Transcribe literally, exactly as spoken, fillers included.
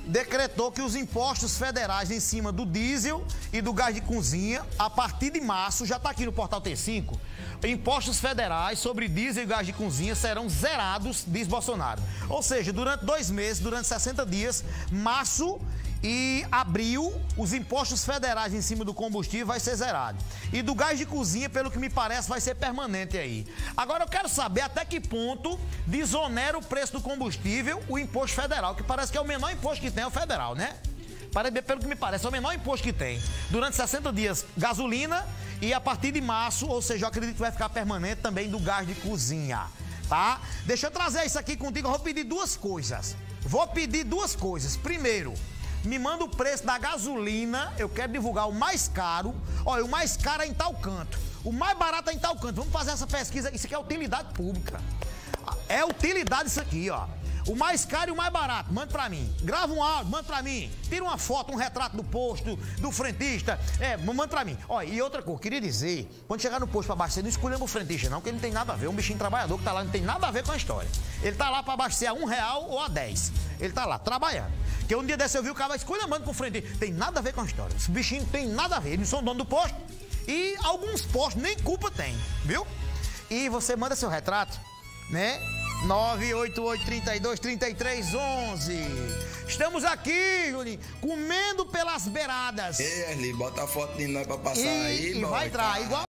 decretou que os impostos federais em cima do diesel e do gás de cozinha, a partir de março, já está aqui no portal T cinco, impostos federais sobre diesel e gás de cozinha serão zerados, diz Bolsonaro. Ou seja, durante dois meses, durante sessenta dias, março e abril, os impostos federais em cima do combustível vai ser zerado. E do gás de cozinha, pelo que me parece, vai ser permanente aí. Agora eu quero saber até que ponto desonera o preço do combustível o imposto federal, que parece que é o menor imposto que tem, é o federal, né? Pelo que me parece, é o menor imposto que tem. Durante sessenta dias, gasolina, e a partir de março, ou seja, eu acredito que vai ficar permanente também do gás de cozinha, tá? Deixa eu trazer isso aqui contigo, eu vou pedir duas coisas. Vou pedir duas coisas. Primeiro, me manda o preço da gasolina, eu quero divulgar o mais caro. Olha, o mais caro é em tal canto, o mais barato é em tal canto. Vamos fazer essa pesquisa, isso aqui é utilidade pública. É utilidade isso aqui, ó. O mais caro e o mais barato, manda pra mim. Grava um áudio, manda pra mim. Tira uma foto, um retrato do posto, do frentista. É, manda pra mim. Olha, e outra coisa, queria dizer, quando chegar no posto pra abastecer, não escolhemos o frentista não, porque ele não tem nada a ver. É um bichinho trabalhador que tá lá, não tem nada a ver com a história. Ele tá lá pra abastecer a um real ou a dez. Ele tá lá, trabalhando. Porque um dia desse eu vi o cara escolhendo com o frentista. Tem nada a ver com a história. Esse bichinho não tem nada a ver. Eles são dono do posto. E alguns postos nem culpa tem, viu? E você manda seu retrato, né? nove oito oito, trinta e dois, trinta e três, onze. Estamos aqui, Juninho, comendo pelas beiradas. Ei, Erli, bota a foto de nós pra passar e, aí, e vai entrar, igual